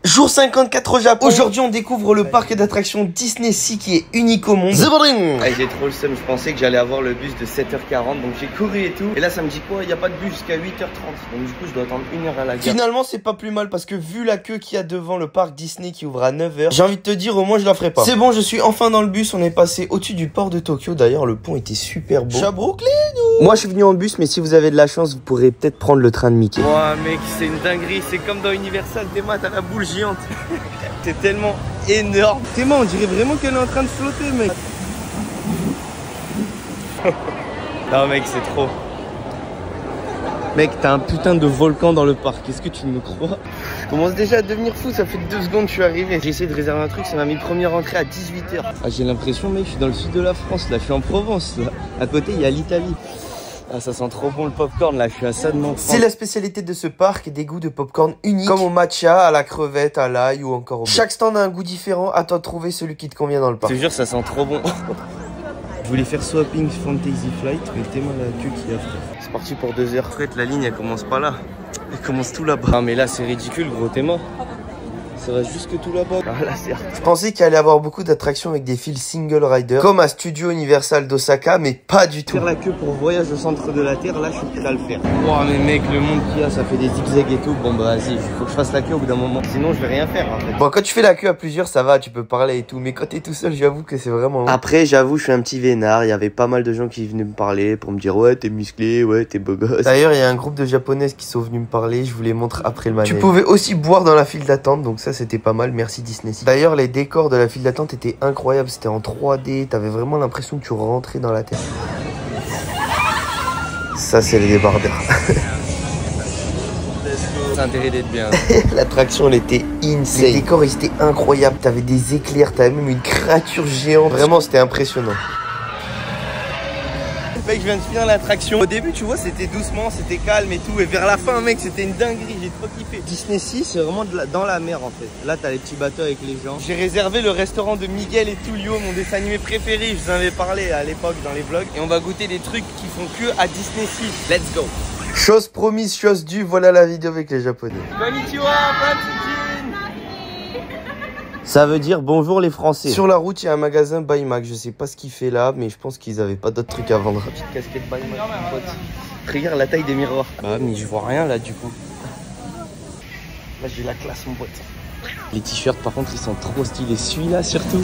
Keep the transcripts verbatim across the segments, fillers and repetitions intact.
Jour cinquante-quatre au Japon. Aujourd'hui, on découvre le parc d'attractions Disney Sea qui est unique au monde. Ah, j'ai trop le seum. Je pensais que j'allais avoir le bus de sept heures quarante, donc j'ai couru et tout. Et là, ça me dit quoi? Il n'y a pas de bus jusqu'à huit heures trente. Donc du coup, je dois attendre une heure à la gare. Finalement, c'est pas plus mal parce que vu la queue qu'il y a devant le parc Disney qui ouvre à neuf heures, j'ai envie de te dire, au moins, je la ferai pas. C'est bon, je suis enfin dans le bus. On est passé au-dessus du port de Tokyo. D'ailleurs, le pont était super beau. Chabrouclé, nous. Moi, je suis venu en bus, mais si vous avez de la chance, vous pourrez peut-être prendre le train de Mickey. Ouah, mec, c'est une dinguerie. C'est comme dans Universal. Théma, t'as la boule géante. C'est tellement énorme. Théma, on dirait vraiment qu'elle est en train de flotter, mec. Non, mec, c'est trop. Mec, t'as un putain de volcan dans le parc. Est-ce que tu me crois? Je commence déjà à devenir fou. Ça fait deux secondes que je suis arrivé. J'ai essayé de réserver un truc. Ça m'a mis première entrée à dix-huit heures. Ah, j'ai l'impression, mec, je suis dans le sud de la France. Là, je suis en Provence. Là. À côté, il y a l'Italie. Ah, ça sent trop bon le popcorn, là, je suis à ça de m'en prendre. C'est la spécialité de ce parc, des goûts de popcorn uniques, comme au matcha, à la crevette, à l'ail ou encore au beurre. Chaque stand a un goût différent, à toi de trouver celui qui te convient dans le parc. Je te jure, ça sent trop bon. Je voulais faire Swapping Fantasy Flight, mais tellement la queue qu'il y a, frère. C'est parti pour deux heures. En fait, la ligne, elle commence pas là. Elle commence tout là-bas. Ah, mais là, c'est ridicule, gros, t'es mort. Ça va jusque tout là-bas. Ah, là, je pensais qu'il allait y avoir beaucoup d'attractions avec des fils single rider, comme à Studio Universal d'Osaka, mais pas du tout. Faire la queue pour voyage au centre de la Terre, là, je suis prêt à le faire. Wow, mais mec, le monde qu'il y a, ça fait des zigzags et tout. Bon, bah, vas-y, faut que je fasse la queue au bout d'un moment. Sinon, je vais rien faire, en fait. Bon, quand tu fais la queue à plusieurs, ça va, tu peux parler et tout. Mais quand t'es tout seul, j'avoue que c'est vraiment long. Après, j'avoue, je suis un petit vénard. Il y avait pas mal de gens qui venaient me parler pour me dire, ouais, t'es musclé, ouais, t'es beau gosse. D'ailleurs, il y a un groupe de japonaises qui sont venus me parler. Je vous les montre après le manège. Tu pouvais aussi boire dans la file d'attente, donc ça, c'était pas mal. Merci Disney. D'ailleurs, les décors de la file d'attente étaient incroyables. C'était en trois D. T'avais vraiment l'impression que tu rentrais dans la terre. Ça, c'est les débardeurs. C'est intérêt d'être bien. L'attraction, elle était insane. Les décors, ils étaient incroyables. T'avais des éclairs, t'avais même une créature géante. Vraiment, c'était impressionnant. Mec, je viens de finir l'attraction. Au début, tu vois, c'était doucement, c'était calme et tout. Et vers la fin, mec, c'était une dinguerie. J'ai trop kiffé. Disney Sea, c'est vraiment de la... dans la mer, en fait. Là, t'as les petits bateaux avec les gens. J'ai réservé le restaurant de Miguel et Tullio, mon dessin animé préféré. Je vous en avais parlé à l'époque dans les vlogs. Et on va goûter des trucs qui font que à Disney Sea. Let's go. Chose promise, chose due. Voilà la vidéo avec les Japonais. Konnichiwa, ça veut dire bonjour les Français. Sur la route, il y a un magasin By Mac. Je sais pas ce qu'il fait là, mais je pense qu'ils avaient pas d'autres trucs à vendre. Petite casquette By Mac, mon pote. Regarde la taille des miroirs. Bah, mais je vois rien là du coup. Là, j'ai la classe, mon pote. Les t-shirts, par contre, ils sont trop stylés. Celui-là, surtout.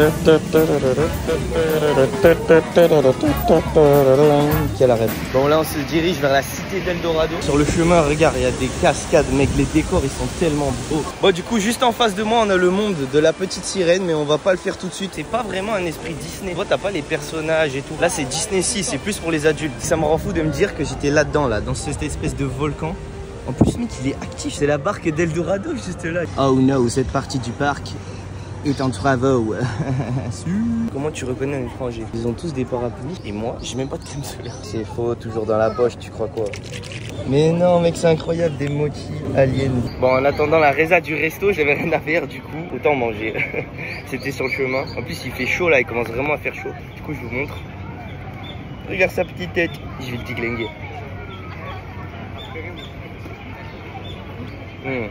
Quel arrêt. Bon, là, on se dirige vers la cité d'Eldorado. Sur le chemin, regarde, il y a des cascades, mec. Les décors, ils sont tellement beaux. Bon, du coup, juste en face de moi, on a le monde de la petite sirène, mais on va pas le faire tout de suite. C'est pas vraiment un esprit Disney. Toi, t'as pas les personnages et tout. Là, c'est Disney Sea, c'est plus pour les adultes. Ça me rend fou de me dire que j'étais là-dedans, là, dans cette espèce de volcan. En plus, mec, il est actif. C'est la barque d'Eldorado juste là. Oh no, cette partie du parc est en travaux. Comment tu reconnais un étranger? Ils ont tous des parapluies et moi, j'ai même pas de crème solaire. C'est faux, toujours dans la poche, tu crois quoi? Mais non, mec, c'est incroyable, des mochis aliens. Bon, en attendant la résa du resto, j'avais rien à faire, du coup, autant manger. C'était sur le chemin. En plus, il fait chaud là, il commence vraiment à faire chaud. Du coup, je vous montre. Regarde sa petite tête. Je vais le déglinguer. Mmh.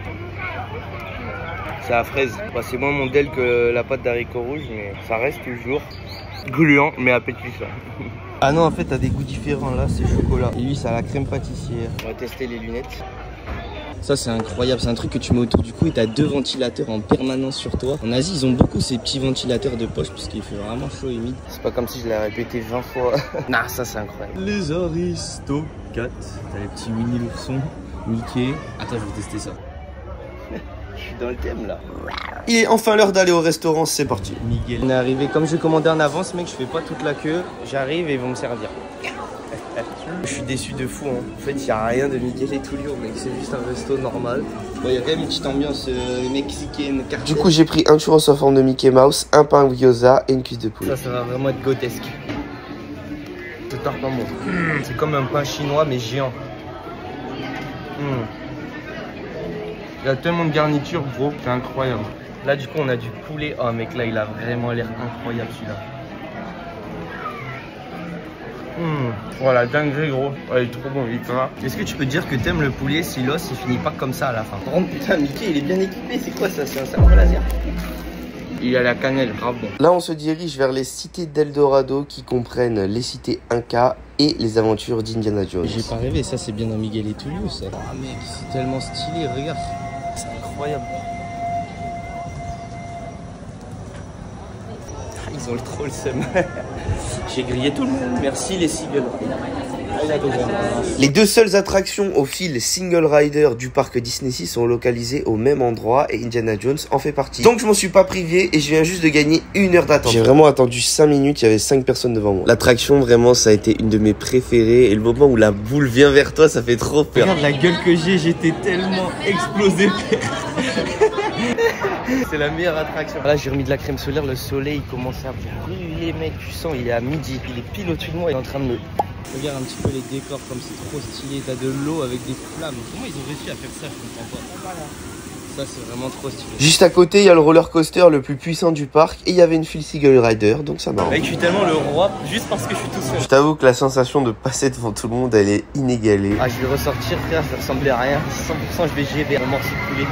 C'est à fraise. Bah, c'est moins mon del que la pâte d'haricots rouges, mais ça reste toujours gluant mais appétissant. Ah non, en fait, t'as des goûts différents. Là, c'est chocolat. Et lui, ça a la crème pâtissière. On va tester les lunettes. Ça, c'est incroyable. C'est un truc que tu mets autour du cou et t'as deux ventilateurs en permanence sur toi. En Asie, ils ont beaucoup ces petits ventilateurs de poche puisqu'il fait vraiment chaud et humide. C'est pas comme si je l'ai répété vingt fois. Nah, ça, c'est incroyable. Les Aristocates. T'as les petits mini l'ourson. Mickey. Attends, je vais tester ça. Je suis dans le thème là. Il est enfin l'heure d'aller au restaurant, c'est parti. Miguel. On est arrivé, comme j'ai commandé en avance, mec, je fais pas toute la queue. J'arrive et ils vont me servir. Je suis déçu de fou. Hein. En fait, il n'y a rien de Miguel et Tullio, mec. C'est juste un resto normal. Bon, il y a quand même une petite ambiance euh, mexicaine. Du coup, j'ai pris un churros en forme de Mickey Mouse, un pain gyoza et une cuisse de poulet. Ça, ça va vraiment être grotesque. Je tarte pas moi. Mmh, c'est comme un pain chinois, mais géant. Mmh. Il y a tellement de garniture, gros, c'est incroyable. Là, du coup, on a du poulet. Oh, mec, là, il a vraiment l'air incroyable, celui-là. Mmh. Voilà, dingue gros. Ouais, il est trop bon, Victor. Est-ce que tu peux dire que t'aimes le poulet si l'os il finit pas comme ça à la fin? Par contre, putain, Mickey il est bien équipé. C'est quoi ça? C'est un sabre laser? Il a la cannelle, grave bon. Là, on se dirige vers les cités d'Eldorado qui comprennent les cités Inca et les aventures d'Indiana Jones. J'ai pas rêvé, ça c'est bien dans Miguel et Toulouse. Ça. Oh mec, c'est tellement stylé, regarde. C'est incroyable. Ils ont le trop le seum. J'ai grillé tout le monde. Merci les Seagulls. Les deux seules attractions au fil Single Rider du parc Disney Sea sont localisées au même endroit et Indiana Jones en fait partie. Donc je m'en suis pas privé et je viens juste de gagner une heure d'attente. J'ai vraiment attendu cinq minutes, il y avait cinq personnes devant moi. L'attraction vraiment ça a été une de mes préférées et le moment où la boule vient vers toi ça fait trop peur. Regarde la gueule que j'ai, j'étais tellement explosé. C'est la meilleure attraction. Là j'ai remis de la crème solaire, le soleil il commence à brûler mec, tu sens il est à midi, il est pile au-dessus de moi, il est en train de me... Regarde un petit peu les décors comme c'est trop stylé, t'as de l'eau avec des flammes. Comment ils ont réussi à faire ça, je comprends pas. Ça c'est vraiment trop stylé. Juste à côté il y a le roller coaster le plus puissant du parc et il y avait une file Seagull Rider donc ça marche. Mec je suis tellement le roi juste parce que je suis tout seul. Je t'avoue que la sensation de passer devant tout le monde elle est inégalée. Ah je vais ressortir frère, ça ressemblait à rien. cent pour cent je vais gérer un morceau coulé.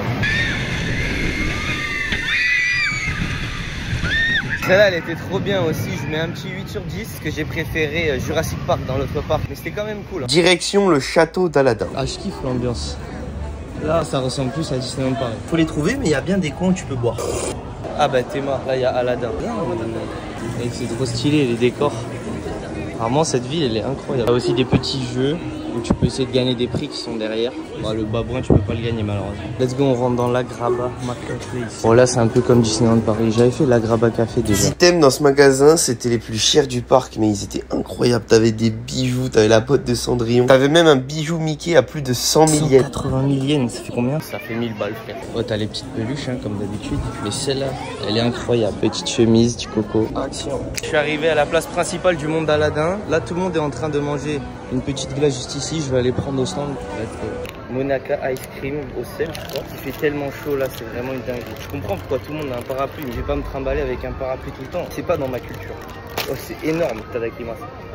Celle-là elle était trop bien aussi, je mets un petit huit sur dix parce que j'ai préféré Jurassic Park dans l'autre parc, mais c'était quand même cool. Hein. Direction le château d'Aladin. Ah je kiffe l'ambiance. Là ça ressemble plus à Disneyland Paris. Faut les trouver mais il y a bien des coins où tu peux boire. Ah bah t'es mort, là il y a Aladin. Et c'est trop stylé les décors. Vraiment cette ville elle est incroyable. Il y a aussi des petits jeux où tu peux essayer de gagner des prix qui sont derrière. Bah, le babouin tu peux pas le gagner malheureusement. Let's go on rentre dans l'Agraba Marketplace. Bon là c'est un peu comme Disneyland Paris. J'avais fait l'Agraba Café déjà. Les items dans ce magasin c'était les plus chers du parc mais ils étaient incroyables. T'avais des bijoux, t'avais la botte de Cendrillon. T'avais même un bijou Mickey à plus de cent mille yens. cent quatre-vingt mille yens, ça fait combien? Ça fait mille balles frère. Oh t'as les petites peluches hein, comme d'habitude. Mais celle-là elle est incroyable. Petite chemise, du coco. Action. Je suis arrivé à la place principale du monde d'Aladin. Là tout le monde est en train de manger une petite glace juste ici. Je vais aller prendre au stand. Monaca Ice Cream au sel, je crois. Il fait tellement chaud là, c'est vraiment une dinguerie. Je comprends pourquoi tout le monde a un parapluie, mais je vais pas me trimballer avec un parapluie tout le temps. C'est pas dans ma culture. Oh, c'est énorme, Tadakimasu.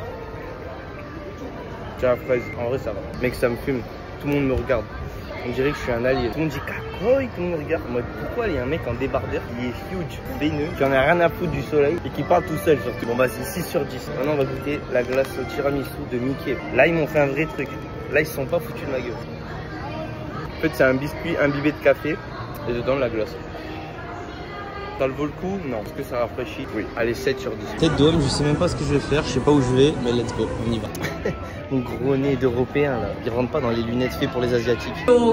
Tiens, la fraise, en vrai ça va. Mec, ça me fume. Tout le monde me regarde. On dirait que je suis un allié. Tout le monde dit cacoy, tout le monde me regarde. Moi, pourquoi il y a un mec en débardeur qui est huge, veineux, qui en a rien à foutre du soleil et qui parle tout seul surtout. Bon bah c'est six sur dix. Maintenant on va goûter la glace au tiramisu de Mickey. Là ils m'ont fait un vrai truc. Là ils se sont pas foutus de ma gueule. En fait c'est un biscuit imbibé de café et dedans de la glace. Ça le vaut le coup? Non. Est-ce que ça rafraîchit? Oui. Allez, sept sur dix. Tête d'homme, je sais même pas ce que je vais faire, je sais pas où je vais, mais let's go, on y va. Mon gros nez d'européen là, il rentre pas dans les lunettes faites pour les asiatiques.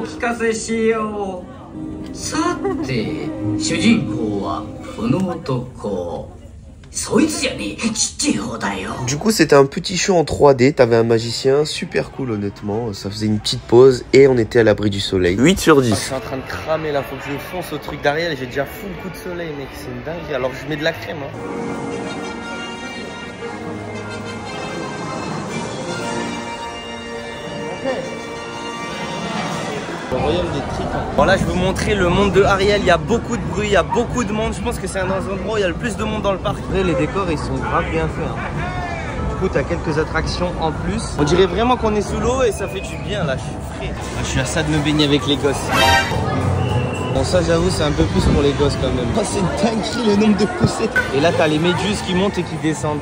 Du coup c'était un petit show en trois D, t'avais un magicien, super cool honnêtement, ça faisait une petite pause et on était à l'abri du soleil. huit sur dix. Ah, je suis en train de cramer là, faut que je fonce au truc derrière et j'ai déjà full coup de soleil mec, c'est une dingue. Alors je mets de la crème hein. Le royaume des Tritons. Bon là je vais vous montrer le monde de Ariel, il y a beaucoup de bruit, il y a beaucoup de monde, je pense que c'est un endroit où il y a le plus de monde dans le parc. Après, les décors ils sont grave bien faits hein. Du coup tu as quelques attractions en plus. On dirait vraiment qu'on est sous l'eau et ça fait du bien là, je suis frais. Ah, je suis à ça de me baigner avec les gosses. Bon ça j'avoue c'est un peu plus pour les gosses quand même. Oh, c'est une dinguerie le nombre de poussées. Et là t'as les méduses qui montent et qui descendent.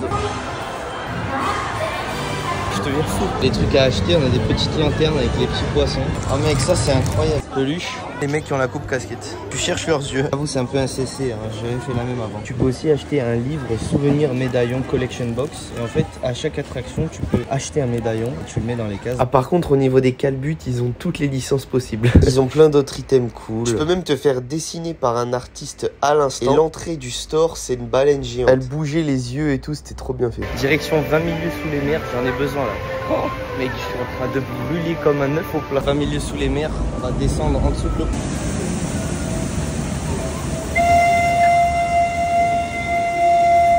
Je deviens fou. Les trucs à acheter, on a des petites lanternes avec les petits poissons. Oh mec, ça c'est incroyable. Peluche. Les mecs qui ont la coupe casquette. Tu cherches leurs yeux. J'avoue, c'est un peu un C C, hein. J'avais fait la même avant. Tu peux aussi acheter un livre souvenir médaillon collection box. Et en fait, à chaque attraction, tu peux acheter un médaillon et tu le mets dans les cases. Ah, par contre, au niveau des calbutes, ils ont toutes les licences possibles. Ils ont plein d'autres items cool. Tu peux même te faire dessiner par un artiste à l'instant. Et l'entrée du store, c'est une baleine géante. Elle bougeait les yeux et tout, c'était trop bien fait. Direction vingt mille lieues sous les mers, j'en ai besoin là. Oh, mec, je suis en train de brûler comme un œuf au plat. vingt mille lieues sous les mers, on va descendre en dessous de l'eau.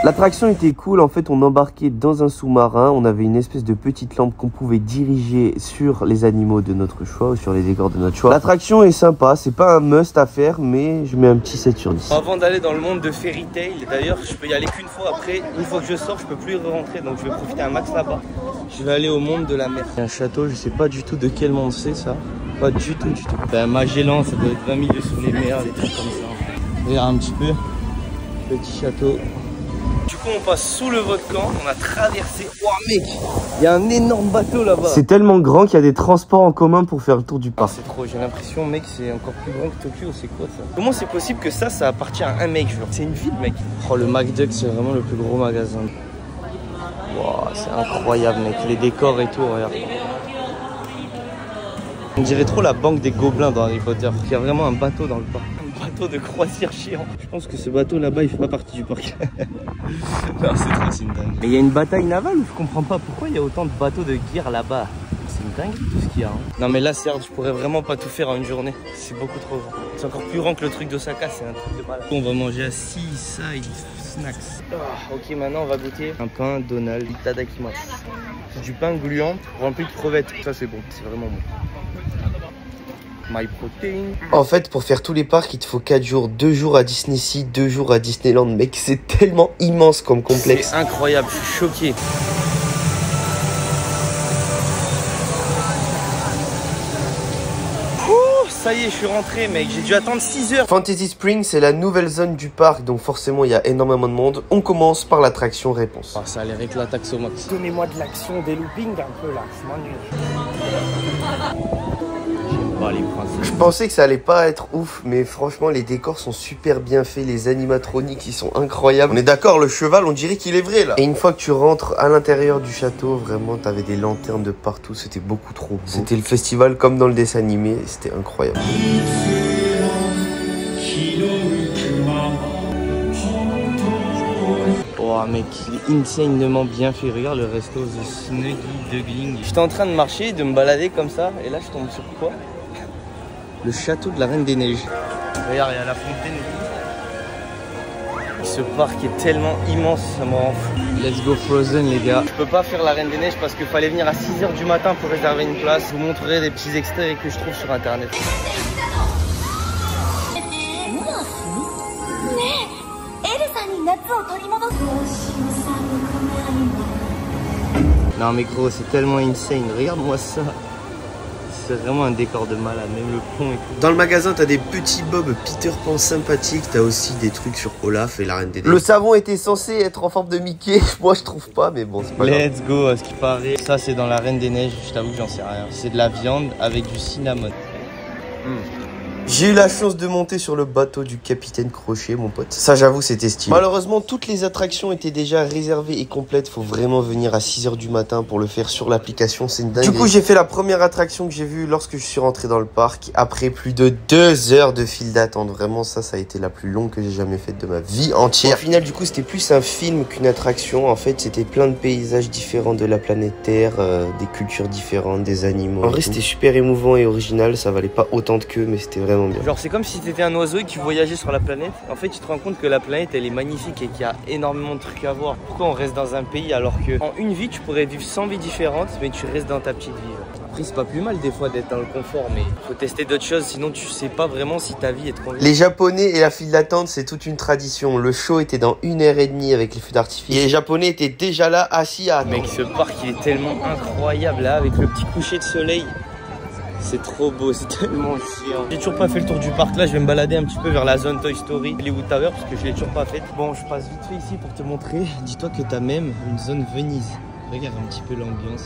L'attraction était cool, en fait on embarquait dans un sous-marin, on avait une espèce de petite lampe qu'on pouvait diriger sur les animaux de notre choix ou sur les décors de notre choix. L'attraction est sympa, c'est pas un must à faire, mais je mets un petit sept sur dix. Avant d'aller dans le monde de Fairy Tail, d'ailleurs je peux y aller qu'une fois, après une fois que je sors je peux plus rentrer, donc je vais profiter un max là-bas. Je vais aller au monde de la mer. Il y a un château, je sais pas du tout de quel monde c'est ça, pas du tout du tout. Ben Magellan, ça doit être vingt milieux sur les mers, des trucs comme ça. Regarde un petit peu, petit château. Du coup on passe sous le volcan, on a traversé. Oh mec, il y a un énorme bateau là-bas. C'est tellement grand qu'il y a des transports en commun pour faire le tour du parc. Oh, c'est trop, j'ai l'impression mec c'est encore plus grand que Tokyo, c'est quoi ça? Comment c'est possible que ça, ça appartient à un mec genre? C'est une ville mec. Oh le McDuck c'est vraiment le plus gros magasin. Wow, c'est incroyable mec, les décors et tout, regarde. On dirait trop la banque des gobelins dans Harry Potter. Il y a vraiment un bateau dans le parc. Un bateau de croisière géant. Je pense que ce bateau là-bas, il fait pas partie du parc. Non, c'est trop, c'est une dingue. Mais il y a une bataille navale ou je comprends pas pourquoi il y a autant de bateaux de guerre là-bas. C'est une dingue tout ce qu'il y a. Hein. Non mais là, certes, je pourrais vraiment pas tout faire en une journée. C'est beaucoup trop grand. C'est encore plus grand que le truc d'Osaka, c'est un truc de malade. On va manger à Seaside Snacks. Oh, ok, maintenant on va goûter un pain Donald Itadakimasu. C'est du pain gluant rempli de crevettes. Ça c'est bon, c'est vraiment bon. My protein. En fait, pour faire tous les parcs, il te faut quatre jours. deux jours à Disney Sea, deux jours à Disneyland. Mec, c'est tellement immense comme complexe. C'est incroyable, je suis choqué. Ouh, ça y est, je suis rentré, mec. J'ai dû attendre six heures. Fantasy Springs, c'est la nouvelle zone du parc. Donc forcément, il y a énormément de monde. On commence par l'attraction réponse. Oh, ça a l'air éclataxe au max. Donnez-moi de l'action, des loopings un peu là. Je m'ennuie. Je pensais que ça allait pas être ouf, mais franchement les décors sont super bien faits, les animatroniques ils sont incroyables. On est d'accord, le cheval on dirait qu'il est vrai là. Et une fois que tu rentres à l'intérieur du château, vraiment t'avais des lanternes de partout, c'était beaucoup trop beau. C'était le festival comme dans le dessin animé, c'était incroyable. Oh mec, il est insanement bien fait. Regarde le resto The Snuggy Duckling. J'étais en train de marcher, de me balader comme ça, et là je tombe sur quoi? Le château de la Reine des Neiges. Regarde, il y a la fontaine et tout. Ce parc est tellement immense, ça me rend fou. Let's go Frozen les gars. Je peux pas faire la Reine des Neiges parce qu'il fallait venir à six heures du matin pour réserver une place. Je vous montrerai des petits extraits que je trouve sur internet. Non mais gros, c'est tellement insane, regarde-moi ça. C'est vraiment un décor de malade, même le pont et tout. Dans le magasin, t'as des petits bobs Peter Pan sympathiques. T'as aussi des trucs sur Olaf et la Reine des Neiges. Le savon était censé être en forme de Mickey. Moi, je trouve pas, mais bon, c'est pas grave. Let's go, à ce qui paraît. Ça, c'est dans la Reine des Neiges. Je t'avoue que j'en sais rien. C'est de la viande avec du cinnamon. Mmh. J'ai eu la chance de monter sur le bateau du capitaine Crochet, mon pote. Ça, j'avoue, c'était stylé. Malheureusement, toutes les attractions étaient déjà réservées et complètes. Faut vraiment venir à six heures du matin pour le faire sur l'application. C'est une dingue. Du coup, j'ai fait la première attraction que j'ai vue lorsque je suis rentré dans le parc. Après plus de deux heures de file d'attente. Vraiment, ça, ça a été la plus longue que j'ai jamais faite de ma vie entière. Au final, du coup, c'était plus un film qu'une attraction. En fait, c'était plein de paysages différents de la planète Terre, euh, des cultures différentes, des animaux. En vrai, c'était super émouvant et original. Ça valait pas autant de queue, mais c'était vraiment bien. Genre c'est comme si t'étais un oiseau et que tu voyageais sur la planète. En fait tu te rends compte que la planète elle est magnifique et qu'il y a énormément de trucs à voir. Pourquoi on reste dans un pays alors que en une vie tu pourrais vivre cent vies différentes mais tu restes dans ta petite vie. Après c'est pas plus mal des fois d'être dans le confort mais faut tester d'autres choses sinon tu sais pas vraiment si ta vie est trop. Les Japonais et la file d'attente c'est toute une tradition. Le show était dans une heure et demie avec les feux d'artifice. Et les Japonais étaient déjà là assis à attendre. Mec ce parc il est tellement incroyable là avec le petit coucher de soleil. C'est trop beau, c'est tellement chiant. J'ai toujours pas fait le tour du parc là, je vais me balader un petit peu vers la zone Toy Story, Hollywood Tower parce que je l'ai toujours pas faite. Bon, je passe vite fait ici pour te montrer. Dis-toi que t'as même une zone Venise. Regarde un petit peu l'ambiance.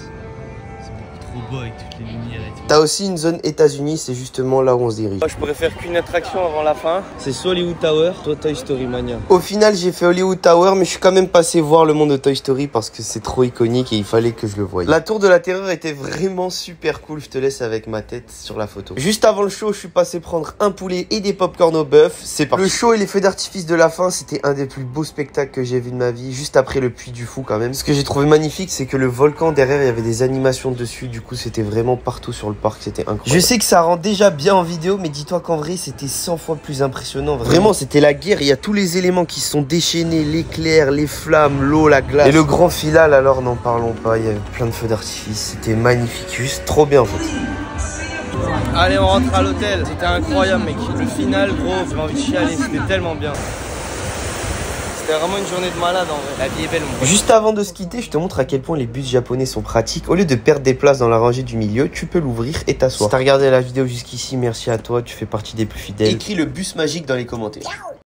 C'est beaucoup trop beau avec toutes les lumières et tout. T'as aussi une zone États-Unis, c'est justement là où on se dirige. Moi, je pourrais faire qu'une attraction avant la fin. C'est soit Hollywood Tower, soit Toy Story Mania. Au final, j'ai fait Hollywood Tower, mais je suis quand même passé voir le monde de Toy Story parce que c'est trop iconique et il fallait que je le voie. La tour de la terreur était vraiment super cool. Je te laisse avec ma tête sur la photo. Juste avant le show, je suis passé prendre un poulet et des popcorn au bœuf. C'est parti. Le show et les feux d'artifice de la fin, c'était un des plus beaux spectacles que j'ai vu de ma vie. Juste après le Puy du Fou quand même. Ce que j'ai trouvé magnifique, c'est que le volcan derrière, il y avait des animations dessus. Du coup, coup, c'était vraiment partout sur le parc. C'était incroyable. Je sais que ça rend déjà bien en vidéo, mais dis-toi qu'en vrai, c'était cent fois plus impressionnant. Vraiment, vraiment c'était la guerre. Il y a tous les éléments qui se sont déchaînés, l'éclair, les flammes, l'eau, la glace. Et le grand final, alors n'en parlons pas. Il y avait plein de feux d'artifice. C'était magnifique, juste trop bien en fait. Allez, on rentre à l'hôtel. C'était incroyable, mec. Le final, gros, j'ai envie de chialer. C'était tellement bien. C'était vraiment une journée de malade en vrai. La vie est belle, mon pote. Juste avant de se quitter, je te montre à quel point les bus japonais sont pratiques. Au lieu de perdre des places dans la rangée du milieu, tu peux l'ouvrir et t'asseoir. Si t'as regardé la vidéo jusqu'ici, merci à toi. Tu fais partie des plus fidèles. Écris le bus magique dans les commentaires.